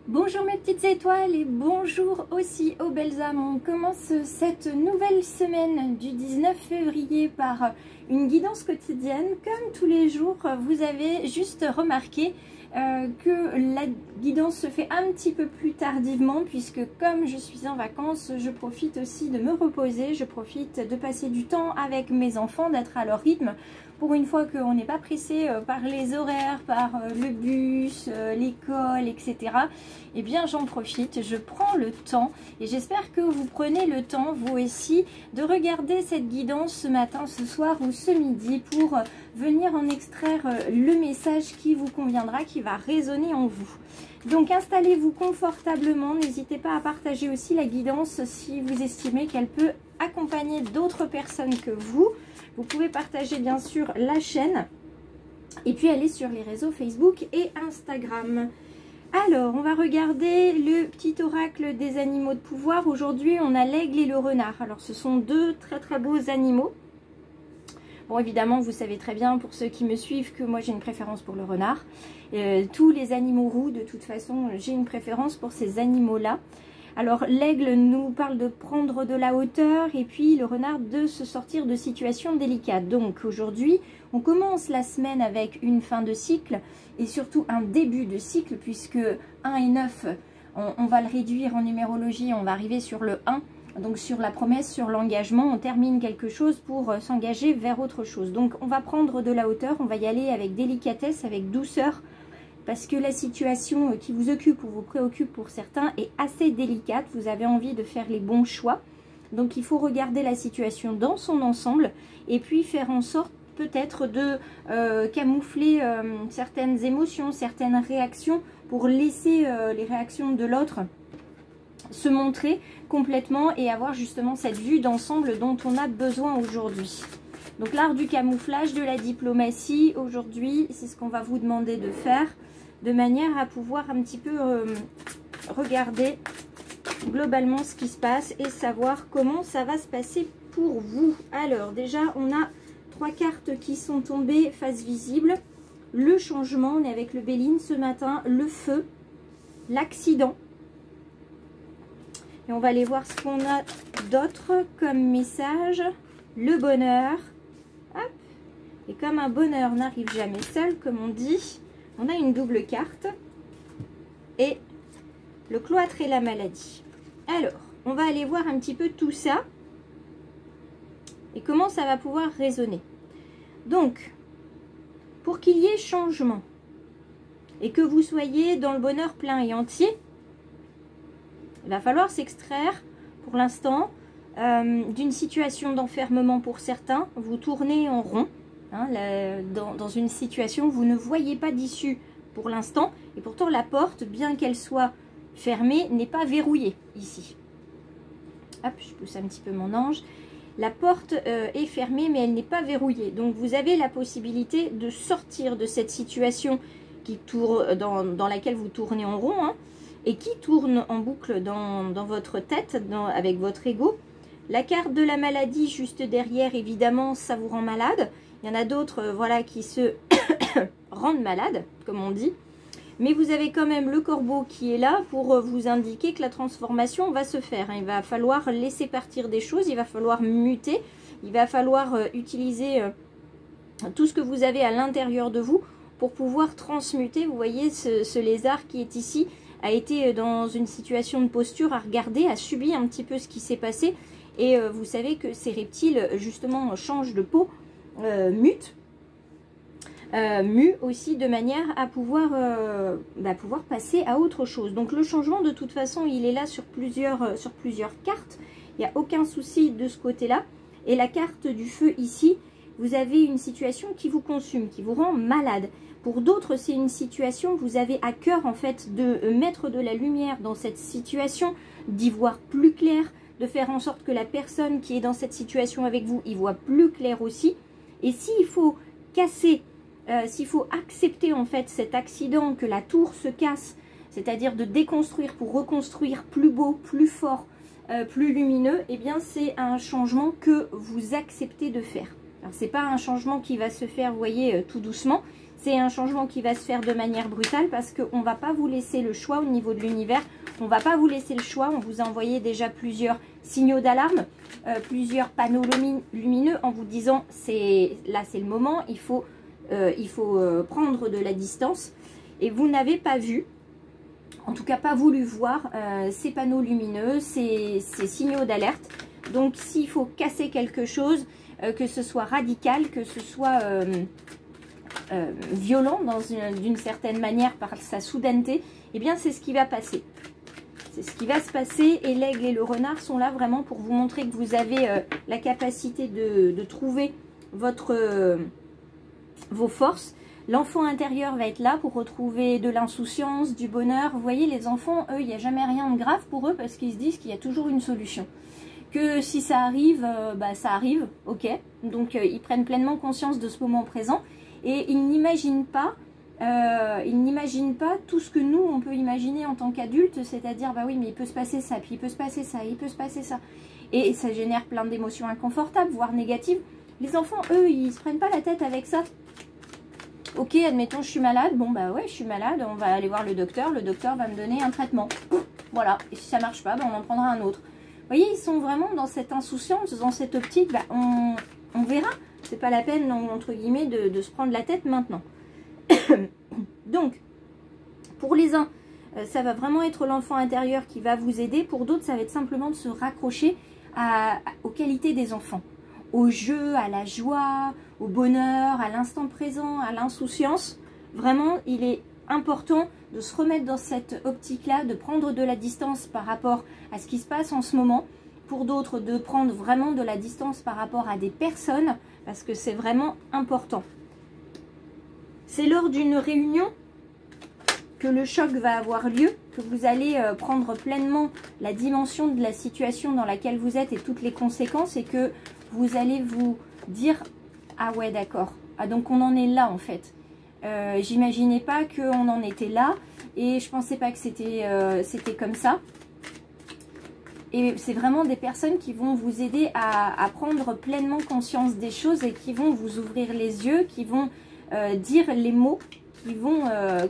Bonjour mes petites étoiles et bonjour aussi aux belles âmes. On commence cette nouvelle semaine du 19 février par une guidance quotidienne. Comme tous les jours, vous avez juste remarqué que la guidance se fait un petit peu plus tardivement puisque comme je suis en vacances, je profite aussi de me reposer, je profite de passer du temps avec mes enfants, d'être à leur rythme. Pour une fois qu'on n'est pas pressé par les horaires, par le bus, l'école, etc. Eh bien j'en profite, je prends le temps et j'espère que vous prenez le temps, vous aussi, de regarder cette guidance ce matin, ce soir ou ce midi pour venir en extraire le message qui vous conviendra, qui va résonner en vous. Donc installez-vous confortablement, n'hésitez pas à partager aussi la guidance si vous estimez qu'elle peut accompagner d'autres personnes que vous. Vous pouvez partager bien sûr la chaîne et puis aller sur les réseaux Facebook et Instagram. Alors, on va regarder le petit oracle des animaux de pouvoir. Aujourd'hui, on a l'aigle et le renard. Alors, ce sont deux très beaux animaux. Bon, évidemment, vous savez très bien, pour ceux qui me suivent, que moi, j'ai une préférence pour le renard. Tous les animaux roux, de toute façon, j'ai une préférence pour ces animaux-là. Alors l'aigle nous parle de prendre de la hauteur et puis le renard de se sortir de situations délicates. Donc aujourd'hui, on commence la semaine avec une fin de cycle et surtout un début de cycle puisque 1 et 9, on va le réduire en numérologie, on va arriver sur le 1. Donc sur la promesse, sur l'engagement, on termine quelque chose pour s'engager vers autre chose. Donc on va prendre de la hauteur, on va y aller avec délicatesse, avec douceur. Parce que la situation qui vous occupe ou vous préoccupe pour certains est assez délicate. Vous avez envie de faire les bons choix. Donc il faut regarder la situation dans son ensemble et puis faire en sorte peut-être de camoufler certaines émotions, certaines réactions pour laisser les réactions de l'autre se montrer complètement et avoir justement cette vue d'ensemble dont on a besoin aujourd'hui. Donc l'art du camouflage, de la diplomatie, aujourd'hui, c'est ce qu'on va vous demander de faire, de manière à pouvoir un petit peu regarder globalement ce qui se passe et savoir comment ça va se passer pour vous. Alors déjà, on a 3 cartes qui sont tombées face visible. Le changement, on est avec le Béline ce matin, le feu, l'accident. Et on va aller voir ce qu'on a d'autre comme message. Le bonheur. Hop. Et comme un bonheur n'arrive jamais seul, comme on dit, on a une double carte. Et le cloître et la maladie. Alors, on va aller voir un petit peu tout ça. Et comment ça va pouvoir résonner. Donc, pour qu'il y ait changement, et que vous soyez dans le bonheur plein et entier, il va falloir s'extraire, pour l'instant, d'une situation d'enfermement pour certains. Vous tournez en rond. Hein, dans une situation où vous ne voyez pas d'issue pour l'instant. Et pourtant, la porte, bien qu'elle soit fermée, n'est pas verrouillée ici. Hop, je pousse un petit peu mon ange. La porte est fermée, mais elle n'est pas verrouillée. Donc, vous avez la possibilité de sortir de cette situation qui tourne, dans laquelle vous tournez en rond, hein, et qui tourne en boucle dans votre tête, avec votre ego. La carte de la maladie juste derrière, évidemment, ça vous rend malade. Il y en a d'autres voilà, qui se rendent malades, comme on dit. Mais vous avez quand même le corbeau qui est là pour vous indiquer que la transformation va se faire. Il va falloir laisser partir des choses, il va falloir muter, il va falloir utiliser tout ce que vous avez à l'intérieur de vous pour pouvoir transmuter. Vous voyez, ce lézard qui est ici a été dans une situation de posture à regarder, a subi un petit peu ce qui s'est passé. Et vous savez que ces reptiles, justement, changent de peau, mutent aussi de manière à pouvoir passer à autre chose. Donc le changement, de toute façon, il est là sur plusieurs cartes. Il n'y a aucun souci de ce côté-là. Et la carte du feu ici, vous avez une situation qui vous consume, qui vous rend malade. Pour d'autres, c'est une situation, vous avez à cœur en fait de mettre de la lumière dans cette situation, d'y voir plus clair, de faire en sorte que la personne qui est dans cette situation avec vous y voit plus clair aussi. Et s'il faut casser, s'il faut accepter en fait cet accident, que la tour se casse, c'est-à-dire de déconstruire pour reconstruire plus beau, plus fort, plus lumineux, eh bien c'est un changement que vous acceptez de faire. Alors c'est pas un changement qui va se faire, vous voyez, tout doucement. C'est un changement qui va se faire de manière brutale parce qu'on ne va pas vous laisser le choix au niveau de l'univers. On ne va pas vous laisser le choix. On vous a envoyé déjà plusieurs signaux d'alarme, plusieurs panneaux lumineux en vous disant là c'est le moment, il faut prendre de la distance. Et vous n'avez pas vu, en tout cas pas voulu voir ces panneaux lumineux, ces signaux d'alerte. Donc s'il faut casser quelque chose, que ce soit radical, que ce soit violent d'une certaine manière par sa soudaineté, eh bien c'est ce qui va passer. C'est ce qui va se passer et l'aigle et le renard sont là vraiment pour vous montrer que vous avez la capacité de trouver vos forces. L'enfant intérieur va être là pour retrouver de l'insouciance, du bonheur. Vous voyez, les enfants, eux, il n'y a jamais rien de grave pour eux parce qu'ils se disent qu'il y a toujours une solution. Que si ça arrive, ça arrive, ok. Donc, ils prennent pleinement conscience de ce moment présent et ils n'imaginent pas tout ce que nous, on peut imaginer en tant qu'adultes, c'est-à-dire, bah oui, mais il peut se passer ça, puis il peut se passer ça, il peut se passer ça. Et ça génère plein d'émotions inconfortables, voire négatives. Les enfants, eux, ils se prennent pas la tête avec ça. Ok, admettons, je suis malade. Bon, bah ouais, je suis malade. On va aller voir le docteur. Le docteur va me donner un traitement. Voilà. Et si ça marche pas, bah, on en prendra un autre. Vous voyez, ils sont vraiment dans cette insouciance, dans cette optique. Bah, on verra. C'est pas la peine, entre guillemets, de se prendre la tête maintenant. Donc, pour les uns, ça va vraiment être l'enfant intérieur qui va vous aider. Pour d'autres, ça va être simplement de se raccrocher aux qualités des enfants. Au jeu, à la joie, au bonheur, à l'instant présent, à l'insouciance. Vraiment, il est important de se remettre dans cette optique-là, de prendre de la distance par rapport à ce qui se passe en ce moment. Pour d'autres, de prendre vraiment de la distance par rapport à des personnes, parce que c'est vraiment important. C'est lors d'une réunion que le choc va avoir lieu, que vous allez prendre pleinement la dimension de la situation dans laquelle vous êtes et toutes les conséquences, et que vous allez vous dire « Ah ouais, d'accord. Ah, donc on en est là, en fait. J'imaginais pas qu'on en était là et je pensais pas que c'était comme ça. » Et c'est vraiment des personnes qui vont vous aider à prendre pleinement conscience des choses et qui vont vous ouvrir les yeux, qui vont dire les mots, qui vont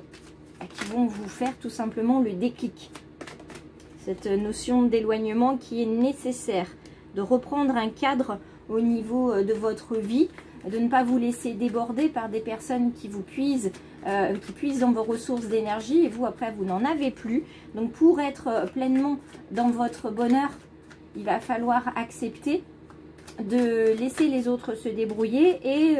vous faire tout simplement le déclic. Cette notion d'éloignement qui est nécessaire, de reprendre un cadre au niveau de votre vie, de ne pas vous laisser déborder par des personnes qui vous puisent dans vos ressources d'énergie et vous après vous n'en avez plus. Donc pour être pleinement dans votre bonheur, il va falloir accepter de laisser les autres se débrouiller et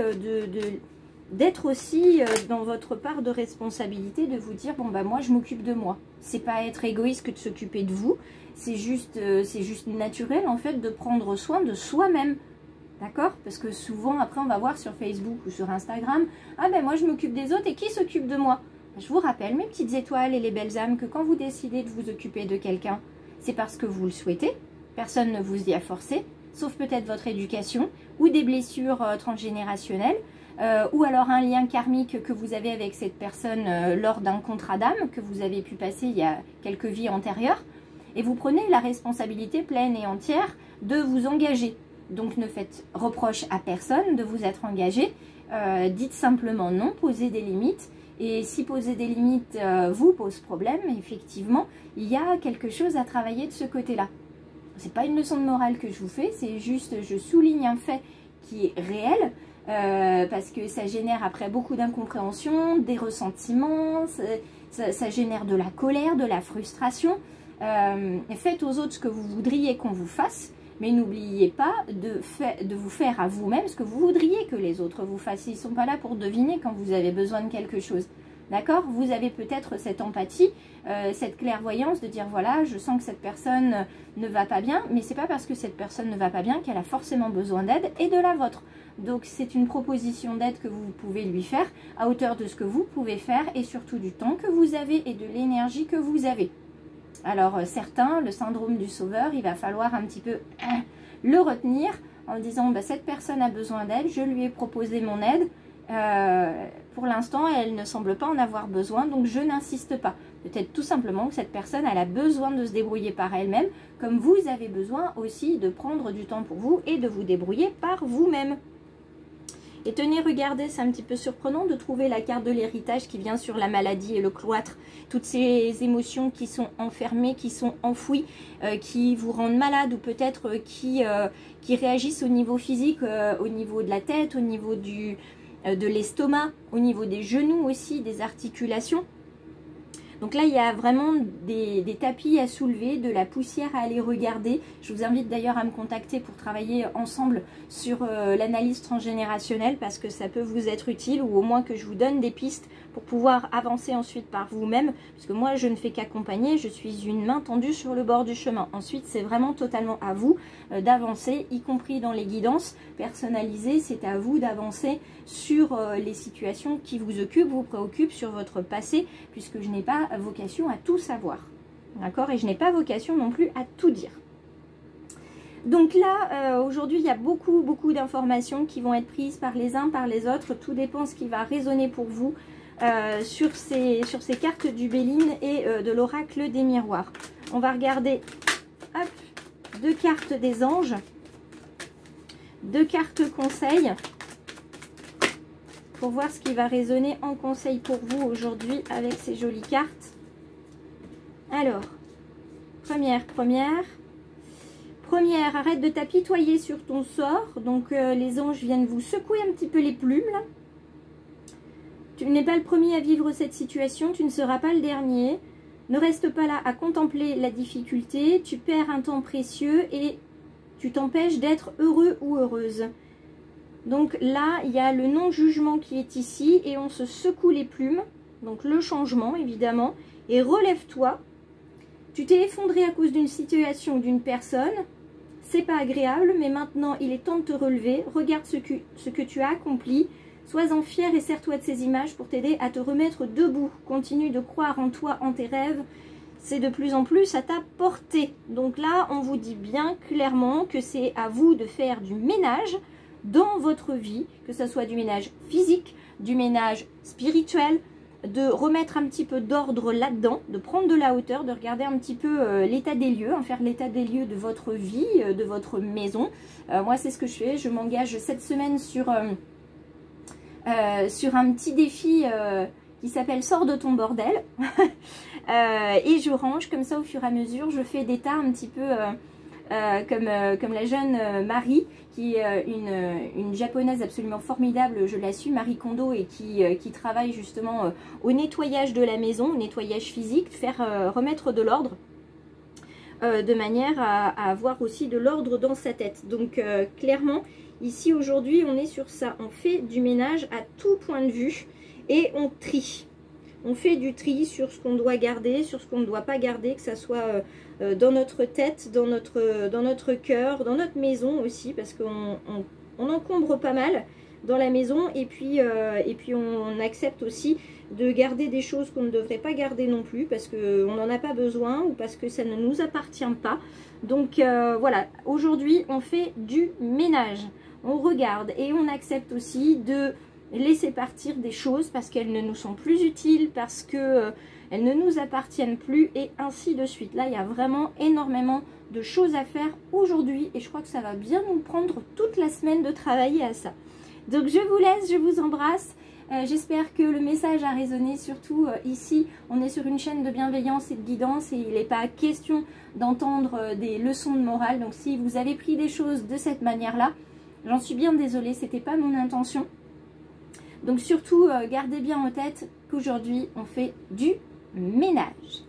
d'être aussi dans votre part de responsabilité, de vous dire bon bah moi je m'occupe de moi. C'est pas être égoïste que de s'occuper de vous, c'est juste naturel en fait de prendre soin de soi-même. D'accord? Parce que souvent, après, on va voir sur Facebook ou sur Instagram, « Ah ben moi, je m'occupe des autres et qui s'occupe de moi ?» Je vous rappelle, mes petites étoiles et les belles âmes, que quand vous décidez de vous occuper de quelqu'un, c'est parce que vous le souhaitez. Personne ne vous y a forcé, sauf peut-être votre éducation ou des blessures transgénérationnelles ou alors un lien karmique que vous avez avec cette personne lors d'un contrat d'âme que vous avez pu passer il y a quelques vies antérieures. Et vous prenez la responsabilité pleine et entière de vous engager. Donc ne faites reproche à personne de vous être engagé, dites simplement non, posez des limites. Et si poser des limites vous pose problème, effectivement, il y a quelque chose à travailler de ce côté-là. C'est pas une leçon de morale que je vous fais, c'est juste, je souligne un fait qui est réel, parce que ça génère après beaucoup d'incompréhension, des ressentiments, ça génère de la colère, de la frustration. Faites aux autres ce que vous voudriez qu'on vous fasse. Mais n'oubliez pas de vous faire à vous-même ce que vous voudriez que les autres vous fassent. Ils ne sont pas là pour deviner quand vous avez besoin de quelque chose. D'accord? Vous avez peut-être cette empathie, cette clairvoyance de dire voilà, je sens que cette personne ne va pas bien, mais ce n'est pas parce que cette personne ne va pas bien qu'elle a forcément besoin d'aide et de la vôtre. Donc c'est une proposition d'aide que vous pouvez lui faire à hauteur de ce que vous pouvez faire et surtout du temps que vous avez et de l'énergie que vous avez. Alors certains, le syndrome du sauveur, il va falloir un petit peu le retenir en disant bah, cette personne a besoin d'aide, je lui ai proposé mon aide, pour l'instant elle ne semble pas en avoir besoin donc je n'insiste pas. Peut-être tout simplement que cette personne elle a besoin de se débrouiller par elle-même comme vous avez besoin aussi de prendre du temps pour vous et de vous débrouiller par vous-même. Et tenez, regardez, c'est un petit peu surprenant de trouver la carte de l'héritage qui vient sur la maladie et le cloître. Toutes ces émotions qui sont enfermées, qui sont enfouies, qui vous rendent malade ou peut-être qui réagissent au niveau physique, au niveau de la tête, au niveau de l'estomac, au niveau des genoux aussi, des articulations. Donc là, il y a vraiment des tapis à soulever, de la poussière à aller regarder. Je vous invite d'ailleurs à me contacter pour travailler ensemble sur l'analyse transgénérationnelle parce que ça peut vous être utile ou au moins que je vous donne des pistes pour pouvoir avancer ensuite par vous-même. Parce que moi, je ne fais qu'accompagner, je suis une main tendue sur le bord du chemin. Ensuite, c'est vraiment totalement à vous d'avancer, y compris dans les guidances personnalisées. C'est à vous d'avancer sur les situations qui vous occupent, vous préoccupent, sur votre passé, puisque je n'ai pas vocation à tout savoir, d'accord, et je n'ai pas vocation non plus à tout dire. Donc là, aujourd'hui, il y a beaucoup d'informations qui vont être prises par les uns, par les autres. Tout dépend ce qui va résonner pour vous sur ces cartes du Béline et de l'oracle des miroirs. On va regarder, hop, 2 cartes des anges, 2 cartes conseils, pour voir ce qui va résonner en conseil pour vous aujourd'hui avec ces jolies cartes. Alors, première, arrête de t'apitoyer sur ton sort. Donc, les anges viennent vous secouer un petit peu les plumes, là. Tu n'es pas le premier à vivre cette situation, tu ne seras pas le dernier. Ne reste pas là à contempler la difficulté, tu perds un temps précieux et tu t'empêches d'être heureux ou heureuse. Donc là, il y a le non-jugement qui est ici et on se secoue les plumes. Donc le changement, évidemment. Et relève-toi. Tu t'es effondré à cause d'une situation ou d'une personne. C'est pas agréable, mais maintenant, il est temps de te relever. Regarde ce que tu as accompli. Sois-en fier et sers-toi de ces images pour t'aider à te remettre debout. Continue de croire en toi, en tes rêves. C'est de plus en plus à ta portée. Donc là, on vous dit bien clairement que c'est à vous de faire du ménage dans votre vie, que ce soit du ménage physique, du ménage spirituel, de remettre un petit peu d'ordre là-dedans, de prendre de la hauteur, de regarder un petit peu l'état des lieux, faire l'état des lieux de votre vie, de votre maison. Moi, c'est ce que je fais. Je m'engage cette semaine sur un petit défi qui s'appelle « Sors de ton bordel ». Et je range comme ça au fur et à mesure. Je fais des tas un petit peu comme la jeune Marie, qui est une japonaise absolument formidable, je la suis, Marie Kondo, et qui travaille justement au nettoyage de la maison, au nettoyage physique, remettre de l'ordre, de manière à avoir aussi de l'ordre dans sa tête. Donc clairement, ici aujourd'hui, on est sur ça. On fait du ménage à tout point de vue et on trie. On fait du tri sur ce qu'on doit garder, sur ce qu'on ne doit pas garder, que ça soit dans notre tête, dans notre cœur, dans notre maison aussi, parce qu'on encombre pas mal dans la maison, et puis on accepte aussi de garder des choses qu'on ne devrait pas garder non plus, parce qu'on n'en a pas besoin ou parce que ça ne nous appartient pas. Donc voilà, aujourd'hui on fait du ménage, on regarde et on accepte aussi de laisser partir des choses parce qu'elles ne nous sont plus utiles, parce que elles ne nous appartiennent plus, et ainsi de suite. Là, il y a vraiment énormément de choses à faire aujourd'hui et je crois que ça va bien nous prendre toute la semaine de travailler à ça. Donc je vous laisse, je vous embrasse. J'espère que le message a résonné, surtout ici, on est sur une chaîne de bienveillance et de guidance et il n'est pas question d'entendre des leçons de morale. Donc si vous avez pris des choses de cette manière-là, j'en suis bien désolée, c'était pas mon intention. Donc surtout, gardez bien en tête qu'aujourd'hui, on fait du ménage.